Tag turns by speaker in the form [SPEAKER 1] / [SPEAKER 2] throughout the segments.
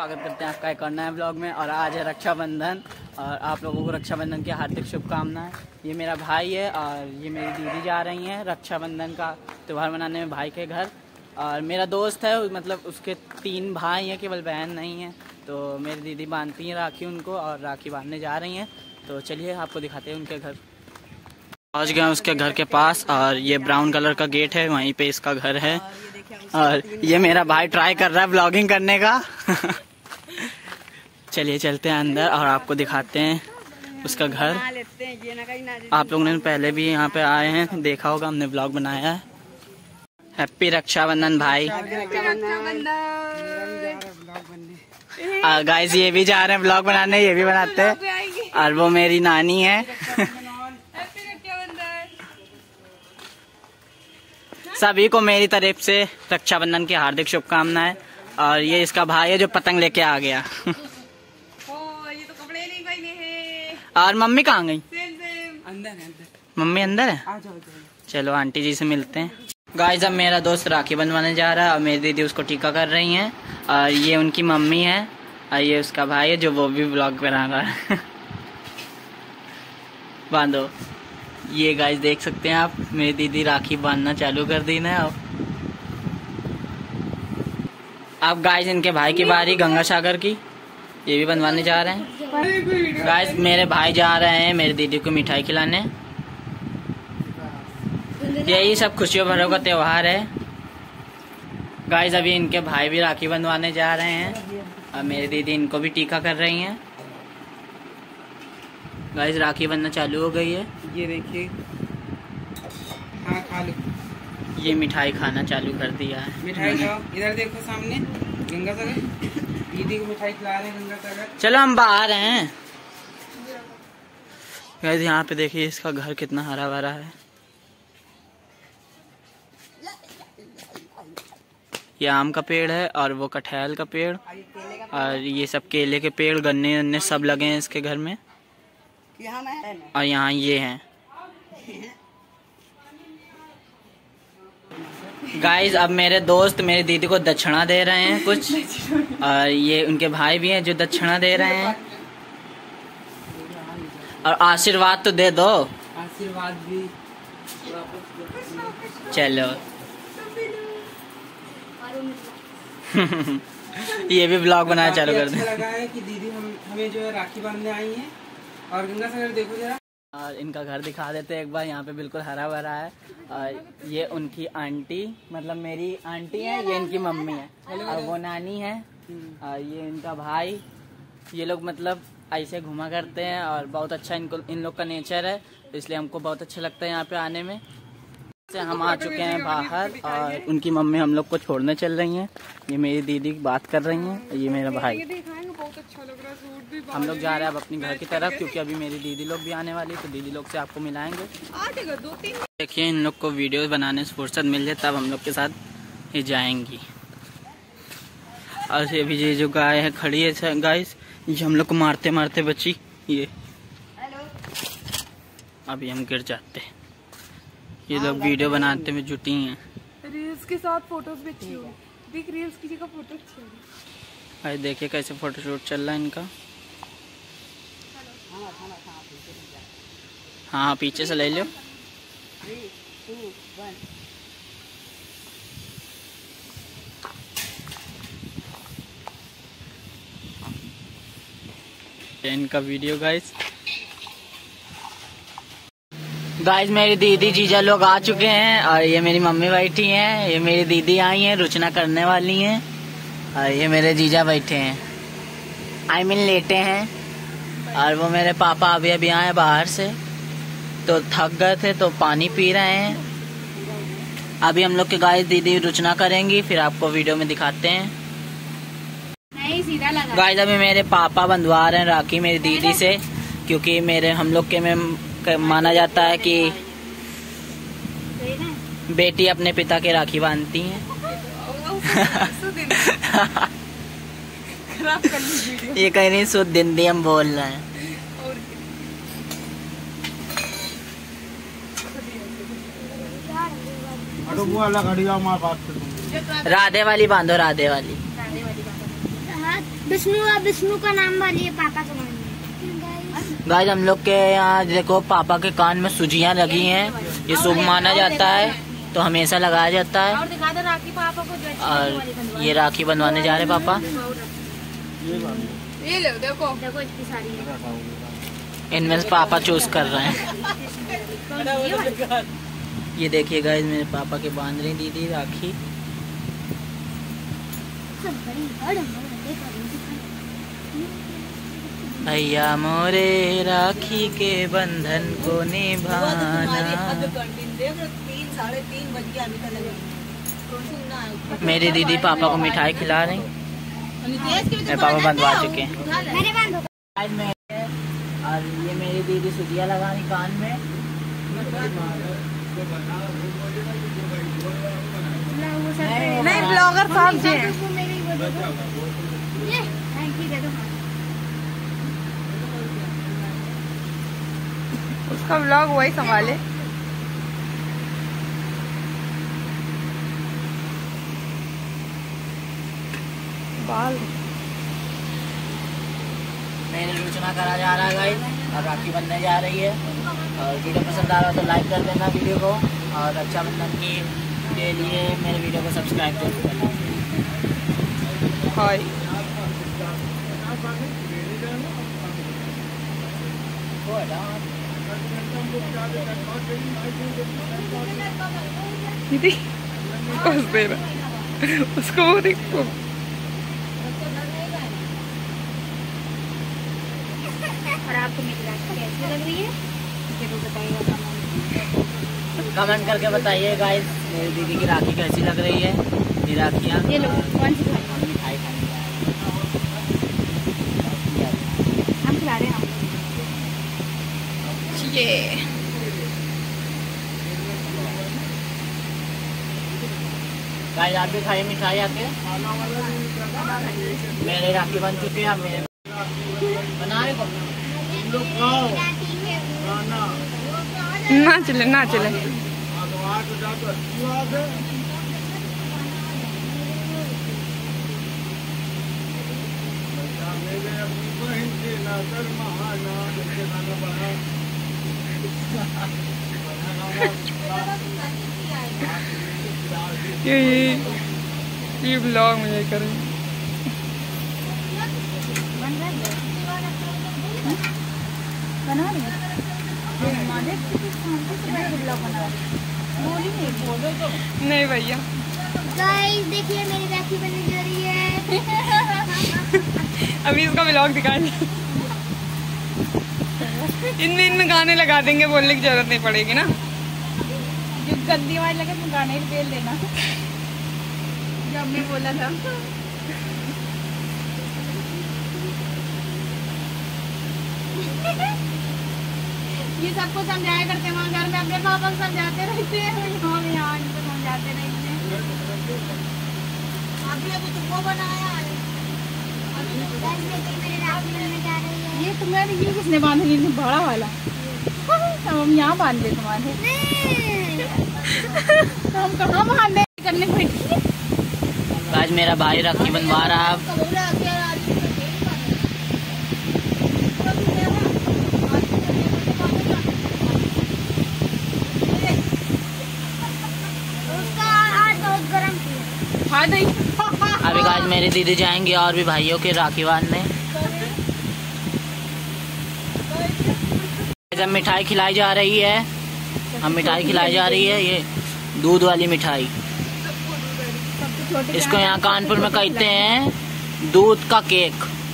[SPEAKER 1] स्वागत करते हैं आपका एक और नए ब्लॉग में। और आज है रक्षाबंधन और आप लोगों को रक्षाबंधन की हार्दिक शुभकामनाएं। ये मेरा भाई है और ये मेरी दीदी जा रही हैं रक्षाबंधन का त्यौहार मनाने में भाई के घर। और मेरा दोस्त है, मतलब उसके 3 भाई हैं, केवल बहन नहीं है। तो मेरी दीदी बांधती हैं राखी उनको और राखी बांधने जा रही हैं। तो चलिए आपको दिखाते हैं उनके घर। पहुँच गए उसके घर के पास और ये ब्राउन कलर का गेट है, वहीं पे इसका घर है। और ये मेरा भाई ट्राई कर रहा है ब्लॉगिंग करने का। चलिए चलते हैं अंदर और आपको दिखाते हैं उसका घर। आप लोगों ने पहले भी यहाँ पे आए हैं, देखा होगा, हमने ब्लॉग बनाया है। हैप्पी रक्षाबंधन भाई। गाइस ये भी जा रहे हैं ब्लॉग बनाने, ये भी बनाते हैं। और वो मेरी नानी है। सभी को मेरी तरफ से रक्षाबंधन की हार्दिक शुभकामनाएं। और ये इसका भाई है जो पतंग लेके आ गया।
[SPEAKER 2] ये तो कपड़े नहीं पहने हैं।
[SPEAKER 1] और मम्मी कहाँ गई?
[SPEAKER 2] अंदर है।
[SPEAKER 1] मम्मी अंदर है।
[SPEAKER 2] आ जाओ।
[SPEAKER 1] चलो आंटी जी से मिलते हैं। गाइस अब मेरा दोस्त राखी बंधवाने जा रहा है और मेरी दीदी उसको टीका कर रही हैं। और ये उनकी मम्मी है और ये उसका भाई है जो वो भी ब्लॉग बना रहा है। बांधो। ये गाइस देख सकते हैं आप, मेरी दीदी राखी बांधना चालू कर दी ना। अब गाइस इनके भाई की बारी गंगा सागर की, ये भी बनवाने जा रहे हैं। गाइस मेरे भाई जा रहे हैं मेरी दीदी को मिठाई खिलाने। यही सब खुशियों भरों का त्योहार है। गाइस अभी इनके भाई भी राखी बंधवाने जा रहे हैं और मेरी दीदी इनको भी टीका कर रही हैं। गाइस राखी बनना चालू हो गई है।
[SPEAKER 2] ये देखिए, हाँ खा लो।
[SPEAKER 1] ये मिठाई खाना चालू कर दिया है।
[SPEAKER 2] मिठाई खाओ, इधर देखो सामने गंगा सागर। दीदी को मिठाई खिला रहे हैं गंगा सागर।
[SPEAKER 1] चलो हम बाहर हैं। गाइस यहाँ पे देखिए इसका घर कितना हरा भरा है। ये आम का पेड़ है और वो कटहल का पेड़ और ये सब केले के पेड़, गन्ने सब लगे हैं इसके घर में। और यहाँ ये हैं। गाइस अब मेरे दोस्त मेरी दीदी को दक्षिणा दे रहे हैं कुछ। और ये उनके भाई भी हैं जो दक्षिणा दे रहे हैं। और आशीर्वाद तो दे दो।
[SPEAKER 2] आशीर्वाद भी।
[SPEAKER 1] चलो। ये भी ब्लॉग बनाना चालू कर दे।
[SPEAKER 2] अच्छा लगा है कि दीदी हमें जो है राखी बांधने आई हैं। और गंगा सागर देखो जरा।
[SPEAKER 1] और इनका घर दिखा देते हैं एक बार। यहाँ पे बिल्कुल हरा भरा है। और ये उनकी आंटी, मतलब मेरी आंटी है, ये इनकी मम्मी है और वो नानी है। और ये इनका भाई। ये लोग मतलब ऐसे घुमा करते हैं और बहुत अच्छा इन लोग का नेचर है, इसलिए हमको बहुत अच्छा लगता है यहाँ पे आने में। से हम आ चुके हैं बाहर और उनकी मम्मी हम लोग को छोड़ने चल रही हैं। ये मेरी दीदी बात कर रही हैं, ये मेरा भाई।
[SPEAKER 2] बहुत अच्छा लग रहा है, सूट भी।
[SPEAKER 1] हम लोग जा रहे हैं अब अपनी घर की तरफ क्योंकि अभी मेरी दीदी लोग भी आने वाली है, तो दीदी लोग से आपको मिलाएंगे। देखिए इन लोग को वीडियो बनाने से फुर्सत मिल जाए तब हम लोग के साथ ही जाएंगी। और ये भी ये जो गाय है खड़ी है गाइस, ये हम लोग को मारते मारते बची। ये अभी हम गिर जाते हैं। ये लोग वीडियो बनाते में जुटी हैं।
[SPEAKER 2] रील्स के साथ फोटोज भी अच्छी होगी। देख रील्स की जगह फोटो अच्छी होगी।
[SPEAKER 1] भाई देखिए कैसे फोटोशूट चल रहा है इनका। हाँ पीछे से ले लो।
[SPEAKER 2] 3, 2, 1।
[SPEAKER 1] इनका वीडियो गाइस मेरी दीदी जीजा लोग आ चुके हैं और ये मेरी मम्मी बैठी हैं। ये मेरी दीदी आई हैं, रुचना करने वाली हैं। और ये मेरे जीजा बैठे हैं, लेटे हैं। और वो मेरे पापा अभी आए बाहर से, तो थक गए थे तो पानी पी रहे हैं। अभी हम लोग के गाइस दीदी रुचना करेंगी, फिर आपको वीडियो में दिखाते हैं। गाइस अभी मेरे पापा बंधवा रहे हैं राखी मेरी दीदी से, क्योंकि हम लोग के में माना जाता है कि बेटी अपने पिता के राखी बांधती है। ये कहीं नहीं शुद्ध हिंदी हम बोल रहे हैं। राधे वाली बांधो, राधे वाली।
[SPEAKER 3] विष्णु और विष्णु का नाम बोलिए पापा का नाम।
[SPEAKER 1] गाइस हम लोग के यहाँ देखो पापा के कान में सूजियाँ लगी हैं, ये शुभ माना जाता है तो हमेशा लगाया जाता है।
[SPEAKER 3] और दिखा दो राखी पापा को जो
[SPEAKER 1] और ये राखी बनवाने जा रहे हैं पापा।
[SPEAKER 3] ये लो देखो देखो इतनी सारी है।
[SPEAKER 1] इनमें से पापा चूज कर रहे हैं। ये देखिए गाइस मेरे पापा के बांध रही दीदी राखी। भैया मोरे राखी के बंधन को निभाना।
[SPEAKER 4] 3:30 बज गया अभी तक।
[SPEAKER 1] मेरी दीदी पापा को मिठाई खिला रही। मेरे पापा बंधवा चुके हैं। और ये मेरी दीदी सूजिया लगा रही कान में।
[SPEAKER 4] नहीं ब्लॉगर साहब जी उसका ब्लॉग वही संभाले। बाल
[SPEAKER 1] मेरे सूचना करा जा रहा है गाइस और राखी बनने जा रही है। और वीडियो पसंद आ रहा हो तो लाइक कर देना वीडियो को, और रक्षाबंधन के लिए मेरे वीडियो को सब्सक्राइब जरूर करना।
[SPEAKER 4] हाय दीदी बस दे रहा उसको वो देखो।
[SPEAKER 3] और आपको मेरी राखी कैसी लग रही है जरूर बताइएगा
[SPEAKER 1] कमेंट करके बताइए गाइस मेरी दीदी की राखी कैसी लग रही है। ये राखियाँ
[SPEAKER 3] ये लो कौन सी खाई
[SPEAKER 1] मिठाई खानी
[SPEAKER 3] हम खिला रहे हैं
[SPEAKER 4] ये
[SPEAKER 1] गाइस आप भी खाइए मिठाई आके। मेरे राखी बन चुके हैं, मेरे बना रहे
[SPEAKER 4] ना चले ना चले। ये ब्लॉग मुझे करें
[SPEAKER 3] बना रही
[SPEAKER 4] नहीं भैया।
[SPEAKER 3] गाइस देखिए मेरी राखी बनने जा रही है।
[SPEAKER 4] अभी इसका ब्लॉग दिखाएंगे। इनमें गाने लगा देंगे, बोलने की जरूरत नहीं पड़ेगी ना।
[SPEAKER 3] जो गंदी आवाज लगे तो गाने ही फेल देना जो हमने बोला था। ये सबको समझाया करते वहाँ घर में, अपने पापा को समझाते रहते हैं, हम यहाँ इनको समझाते रहते हैं। अभी तुमको बनाया है। ये तुम्हारे ये किसने बांध ली बड़ा वाला? हम यहाँ बांध दे तुम्हारे। तो हम कहाँ बांधे करने बैठी?
[SPEAKER 1] आज मेरा भाई राखी बनवा रहा है। अभी आज मेरी दीदी जाएंगे और भी भाइयों के राखी बांधने। जब मिठाई खिलाई जा रही है, हम मिठाई खिलाई जा रही है, ये दूध वाली मिठाई। इसको यहाँ कानपुर में कहते हैं दूध का केक।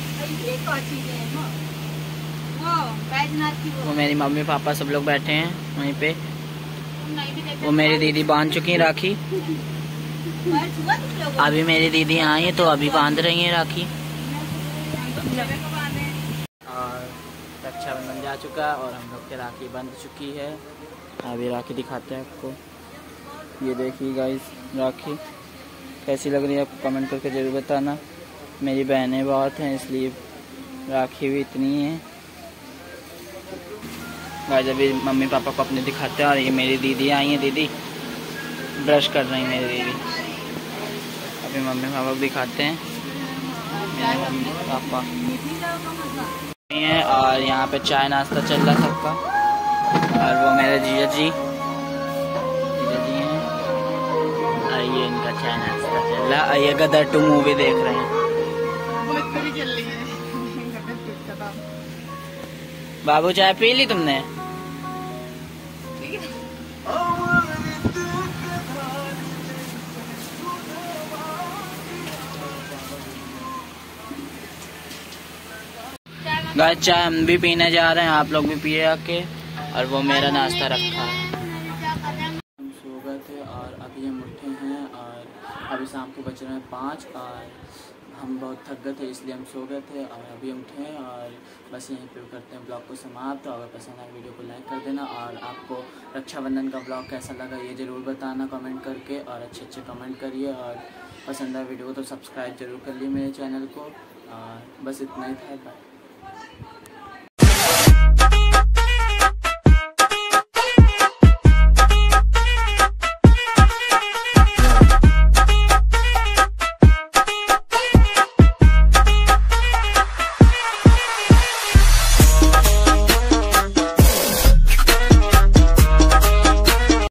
[SPEAKER 1] वो मेरी मम्मी पापा सब लोग बैठे हैं वहीं पे। वो मेरी दीदी बांध चुकी है राखी। अभी मेरी दीदी आई है तो अभी बांध रही है राखी। और रक्षाबंधन जा चुका और हम लोग की राखी बंध चुकी है। अभी राखी दिखाते हैं आपको। ये देखिए गाइस राखी कैसी लग रही है, आपको कमेंट करके जरूर बताना। मेरी बहनें बहुत हैं इसलिए राखी भी इतनी है। गाइस अभी मम्मी पापा को अपने दिखाते हैं। और ये मेरी दीदी आई है, दीदी ब्रश कर रही है मेरी दीदी। अभी मम्मी पापा को दिखाते हैं। पापा है और यहाँ पे चाय नाश्ता चल रहा सबका। और वो मेरे जीजा जी हैं और ये इनका चाय नाश्ता चल रहा। और ये गदर 2 मूवी देख रहे हैं। बाबू चाय पी ली तुमने? गाइस चाय हम भी पीने जा रहे हैं, आप लोग भी पिए आके। और वो मेरा नाश्ता रखा है। हम सो गए थे और अभी हम उठे हैं और अभी शाम को बज रहे हैं 5 और हम बहुत थक गए थे इसलिए हम सो गए थे और अभी हम उठे हैं। और बस यहीं पे करते हैं ब्लॉग को समाप्त। तो अगर पसंद आए वीडियो को लाइक कर देना और आपको रक्षाबंधन का ब्लॉग कैसा लगा ये ज़रूर बताना कमेंट करके। और अच्छे कमेंट करिए और पसंद आए वीडियो को तो सब्सक्राइब जरूर कर लिए मेरे चैनल को। और बस इतना ही था। बाय।